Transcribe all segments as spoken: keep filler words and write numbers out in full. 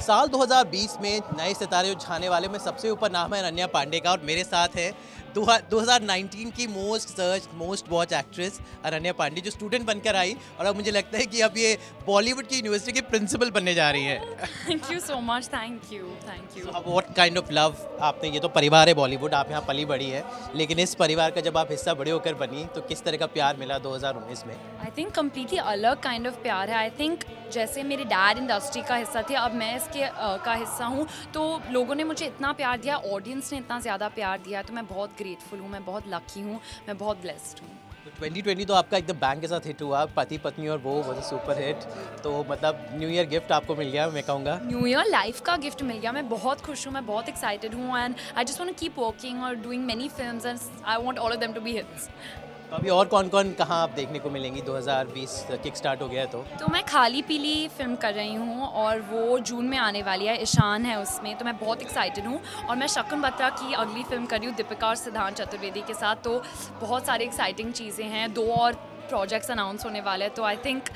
साल दो हज़ार बीस में नए सितारे उछाने वाले में सबसे ऊपर नाम है अनन्या पांडे का और मेरे साथ है दो हज़ार उन्नीस की most search most watch actress Ananya Pandey, जो स्टूडेंट बनकर आई और अब मुझे लगता है कि अब ये बॉलीवुड की यूनिवर्सिटी की प्रिंसिपल बनने जा रही है। Thank you so much, thank you thank you. What kind of love आपने, ये तो परिवार है बॉलीवुड, आप यहाँ पली बड़ी है, लेकिन इस परिवार का जब आप हिस्सा बड़े होकर बनी तो किस तरह का प्यार मिला दो हज़ार उन्नीस में? आई थिंक कम्प्लीटली अलग काइंड ऑफ प्यार है। आई थिंक जैसे मेरे डैड इंडस्ट्री का हिस्सा थे, अब मैं इसके uh, का हिस्सा हूँ, तो लोगों ने मुझे इतना प्यार दिया, ऑडियंस ने इतना ज़्यादा प्यार दिया, तो मैं बहुत ग्रेटफुल हूँ, मैं बहुत लकी हूँ, मैं बहुत ब्लेस्ड हूँ। तो ट्वेंटी ट्वेंटी तो आपका एकदम बैंग के साथ हिट हुआ, पति पत्नी और वो वो सुपर हिट, तो मतलब न्यू ईयर गिफ्ट आपको मिल गया, मैं कहूँगा न्यू ईयर लाइफ का गिफ्ट मिल गया। मैं बहुत खुश हूँ, मैं बहुत एक्साइटेड हूँ and I just want to keep working और doing many films and I want all of them to be hits. तो अभी और कौन कौन कहाँ आप देखने को मिलेंगी? दो हज़ार बीस किक स्टार्ट हो गया है तो तो मैं खाली पीली फिल्म कर रही हूँ और वो जून में आने वाली है, ईशान है उसमें, तो मैं बहुत एक्साइटेड हूँ। और मैं शकुन बत्रा की अगली फिल्म कर रही हूँ दीपिका और सिद्धांत चतुर्वेदी के साथ, तो बहुत सारी एक्साइटिंग चीज़ें हैं, दो और प्रोजेक्ट्स अनाउंस होने वाले हैं, तो आई थिंक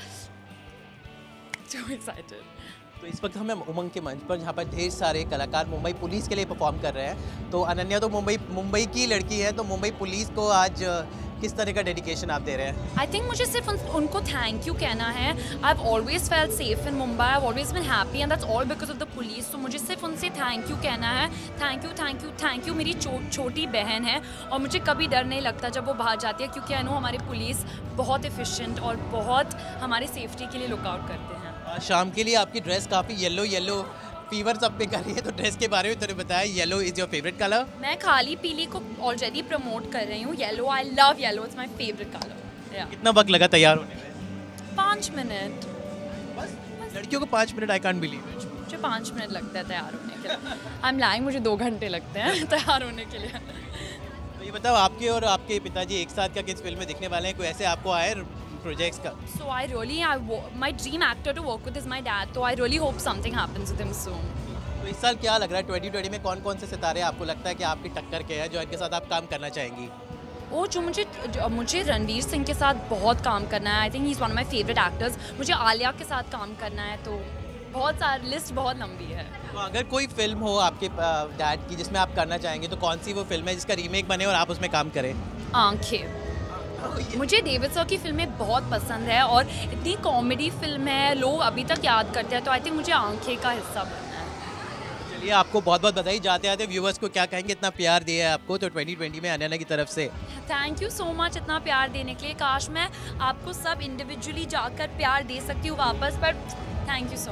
टू एक्साइटेड। तो इस वक्त हम उमंग के मंच पर, जहाँ पर ढेर सारे कलाकार मुंबई पुलिस के लिए परफॉर्म कर रहे हैं। तो अनन्या तो मुंबई मुंबई की लड़की है, तो मुंबई पुलिस को आज किस तरह का डेडिकेशन आप दे रहे हैं? आई थिंक मुझे सिर्फ उन, उनको थैंक यू कहना है। I have always felt safe in Mumbai, I have always been happy and that's all because of the police. तो मुझे सिर्फ उनसे थैंक यू कहना है। Thank you thank you thank you. मेरी छो, छोटी बहन है और मुझे कभी डर नहीं लगता जब वो बाहर जाती है, क्योंकि आई नो हमारी पुलिस बहुत एफिशिएंट और बहुत हमारी सेफ्टी के लिए लुकआउट करते हैं। आज शाम के लिए आपकी ड्रेस काफ़ी येलो येलो फीवर सब पे कर रही है, तो ड्रेस के बारे में तुमने बताया, yellow is your favourite colour? मैं खाली पीली को ऑलरेडी प्रमोट कर रही हूँ। Yellow, I love yellow, it's my favourite colour. कितना वक्त लगा तैयार होने में? पाँच मिनट बस? लड़कियों को पाँच minute? I can't believe it. मुझे पाँच मिनट लगता है तैयार होने के लिए। आई एम लाइंग, मुझे दो घंटे लगते हैं तैयार होने के लिए। तो ये बताओ, आपके और आपके पिताजी एक साथ का किस फिल्म में दिखने वाले हैं? कोई ऐसे आपको आए प्रोजेक्ट्स का? So I really, I my dream actor to work with is my dad. So I really hope something happens with him soon. तो इस साल क्या लग रहा है ट्वेंटी ट्वेंटी में, कौन कौन से सितारे आपको लगता है कि आपकी टक्कर के हैं, जो इनके साथ आप काम करना चाहेंगी? वो जो मुझे जो, मुझे रणवीर सिंह के साथ बहुत काम करना है। I think he is one of my favourite actors. मुझे आलिया के साथ काम करना है, तो बहुत सारी लिस्ट बहुत लंबी है। तो अगर कोई फिल्म हो आपके डैड की जिसमें आप करना चाहेंगे, तो कौन सी वो फिल्म है जिसका रीमेक बने और आप उसमें काम करें? आंखें। मुझे डेविड सर की फिल्में बहुत पसंद है और इतनी कॉमेडी फिल्म है, लोग अभी तक याद करते हैं, तो आई थिंक मुझे आंखें का हिस्सा बनना है। चलिए, आपको बहुत बहुत बधाई। जाते आते व्यूवर्स को क्या कहेंगे, इतना प्यार दिया है आपको तो ट्वेंटी ट्वेंटी में अनन्या की तरफ से? थैंक यू सो मच इतना प्यार देने के लिए। काश मैं आपको सब इंडिविजुअली जाकर प्यार दे सकती हूँ वापस, पर थैंक यू सो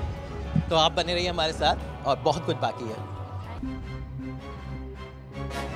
मच। तो आप बने रहिए हमारे साथ और बहुत कुछ बाकी है।